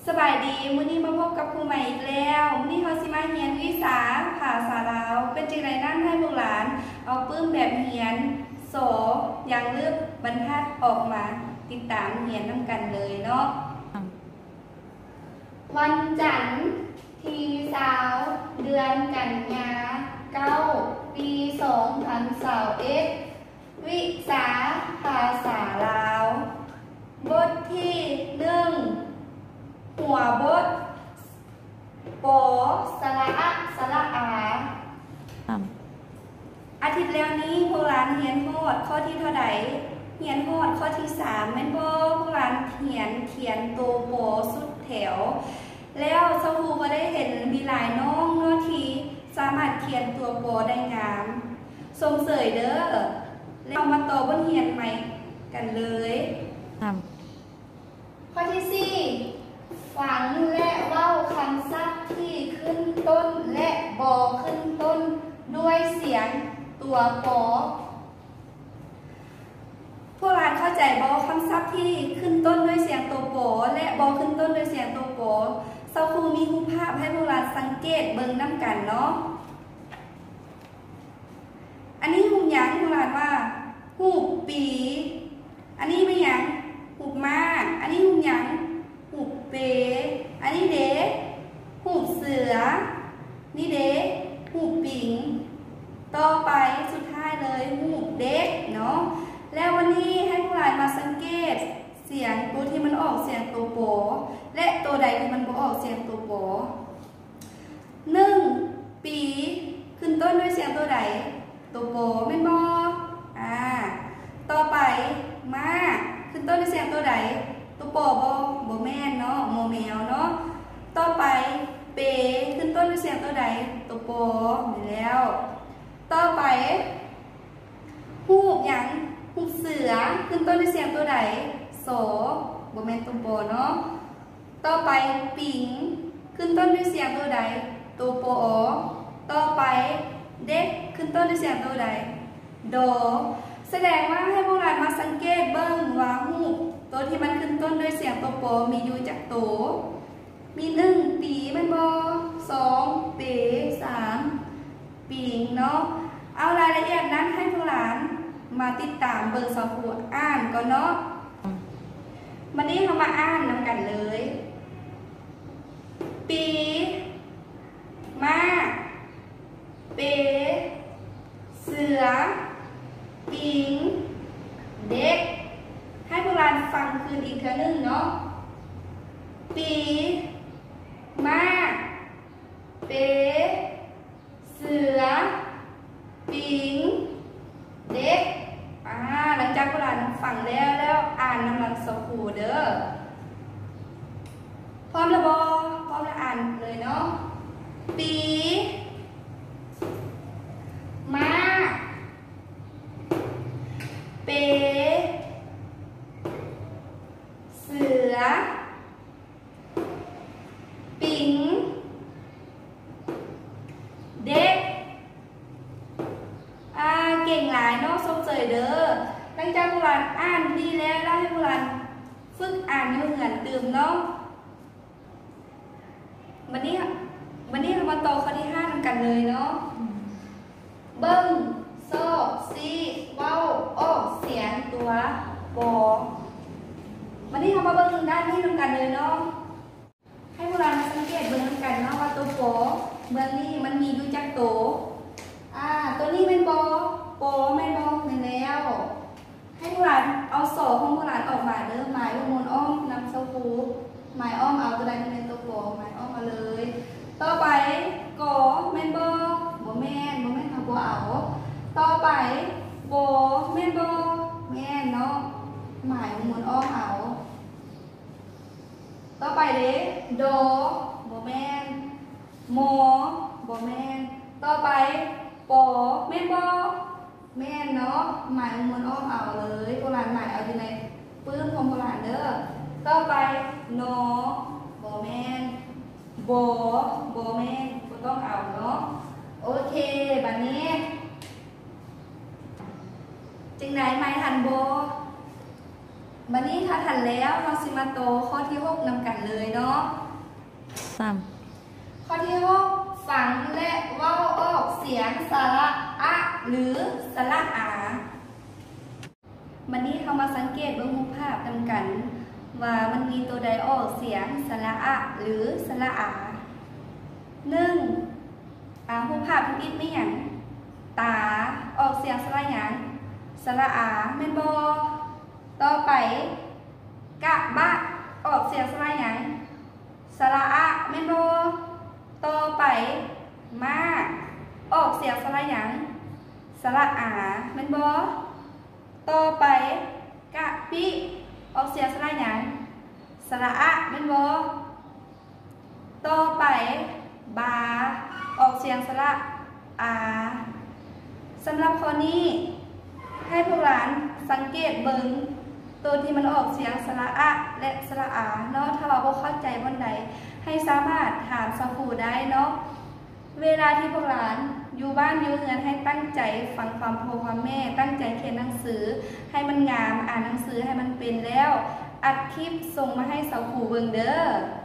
สบายดีมื้อนี้มาพบกับครูใหม่อีกแล้วมื้อนี้เฮาสิมาเรียนวิชาภาษาลาวเป็นจังได๋นั้นให้ลูกหลานเอาปึ้มแบบเรียนโสอย่างเลือกบรรทัดออกมาติดตามเรียนนำกันเลยเนาะวันจันทร์ที่20เดือนกันยา9ปี2021วิชาภาษาลาวบทที่1หัวบทปอสระอะสระอาอาทิตย์แล้วนี้พวกหลานเรียนโหดข้อที่เท่าไหร่เรียนโหดข้อที่3แม่นบ่พวกหลานเขียนตัวปอสุดแถวแล้วเจ้าครูก็ได้เห็นมีหลายน้องเนาะที่สามารถเขียนตัวปอได้งามสมเสยเด้อแล้วมาต่อบทเรียนใหม่กันเลยข้อที่4ฝังและเว้าคำศัพท์ที่ขึ้นต้นและบอขึ้นต้นด้วยเสียงตัวปอพวกเราเข้าใจบอคำศัพท์ที่ขึ้นต้นด้วยเสียงตัวปอและบอขึ้นต้นด้วยเสียงตัวปอเซาครูมีรูปภาพให้พวกเราสังเกตเบิ่งน้ำกันเนาะอันนี้หูหยังพวกเราว่าหูปีอันนี้ไม่หยังหูมาอันนี้หูหยังหูเปอันนี้เด็กหูเสือนี่เด็กหูปิงต่อไปสุดท้ายเลยหูเด็กเนาะแล้ววันนี้ให้พวกเรามาสังเกตเสียงตัวที่มันออกเสียงตัวโปและตัวใดที่มันบ่ออกเสียงตัวโป1ปีขึ้นต้นด้วยเสียงตัวใดตัวโปแม่นบ่ต่อไปมาขึ้นต้นด้วยเสียงตัวใดตัวโปบ่แม่นเนาะโมแมวเนาะต่อไปเปขึ้นต้นด้วยเสียงตัวใดตัวโปนี่แล้วต่อไปฮูกหยังฮูกเสือขึ้นต้นด้วยเสียงตัวใดโสบ่แม่นตัวโปเนาะต่อไปปิงขึ้นต้นด้วยเสียงตัวใดตัวโปต่อไปเด็กขึ้นต้นด้วยเสียงตัวใดโดแสดงว่าให้พวกเรามาสังเกตเบิ่งว่าฮูกตัวที่มันขึ้นต้นด้วยเสียงตัวโปมีอยู่จักตัวมี1ปีแม่นบ่2เป3ปิงเนาะเอารายละเอียดนั้นให้พวกหลานมาติดตามเบิ่งสครูอ่านก่อนเนาะวันนี้เรามาอ่านนำกันเลยปีมาเปเสือปิงเด็กให้พวกเราฟังคืนอีกเทื่อนึงเนาะปีมาเปเสือปิงเด็กหลังจากพวกเราฟังแล้วอ่านนำหลังสครูเด้อพร้อมแล้วบ่พร้อมแล้วอ่านเลยเนาะปีมาเปเสือปิงเด็กเก่งหลายเนาะสมเสยเด้อหลังจากพวกเราอ่านดีแล้วให้พวกเราฝึกอ่านอยู่เหมือนเดิมเนาะวันนี้เรามาต่อข้อที่5กันเลยเนาะเบิ้งโซซีเว้าออกเสียงตัวปอวันนี้เรามาเบิ้งด้านนี้กันเลยเนาะให้พวกเราสังเกตเบิ้งกันเนาะว่าตัวปอเบื้องนี้มันมีอยู่จักตัวตัวนี้เป็นปอแม่นบ่แม่นแล้วให้พวกเราเอาโซ่ของพวกเราออกมาเด้อหมายลูกมนอ้อมนำเสาคูหมายอ้อมเอาตัวใดเป็นตัวปอหมายอ้อมมาเลยต่อไปกอแม่นบ่แม่นเอาบ่เอาต่อไปโบแม่นบ่แม่นเนาะหมายลูกมนอ้อมเอาต่อไปเด้โดบ่แม่นโมบ่แม่นต่อไปปอแม่นบ่แม่นเนาะหมายมวลอ้อมเอาเลยโบราณหมายเอาอยู่ในปื้มของโบราณเด้อต่อไปโนบ่แม่นโบแม่นบ่ต้องเอาเนาะโอเคบัดนี้จึงไหนหมายทันโบวันนี้ถ้าทันแล้วเราสิมาโตข้อที่6นำกันเลยเนาะข้อที่6ฟังและเว้าออกเสียงสระอะหรือสระอาวันนี้เรามาสังเกตเบิ่งรูปภาพนำกันว่ามันมีตัวใดออกเสียงสระอะหรือสระอา1รูปภาพอิดไม่หยังตาออกเสียงสระหยังสระอาแม่นบ่ต่อไปกะบะออกเสียงสระหยังสระอะแม่นบ่ต่อไปมาออกเสียงสระหยังสระอาแม่นบ่ต่อไปกะปิออกเสียงสระหยังสระอะแม่นบ่ต่อไปบาออกเสียงสระอาสำหรับข้อนี้ให้พวกหลานสังเกตเบิ่งตัวที่มันออกเสียงสระอะและสระอาเนาะถ้าเราบ่เข้าใจบนใดให้สามารถถามสครูได้เนาะเวลาที่พวกหลานอยู่บ้านอยู่เรือนให้ตั้งใจฟังความพ่อความแม่ตั้งใจเขียนหนังสือให้มันงามอ่านหนังสือให้มันเป็นแล้วอัดคลิปส่งมาให้สครูเบิ่งเด้อ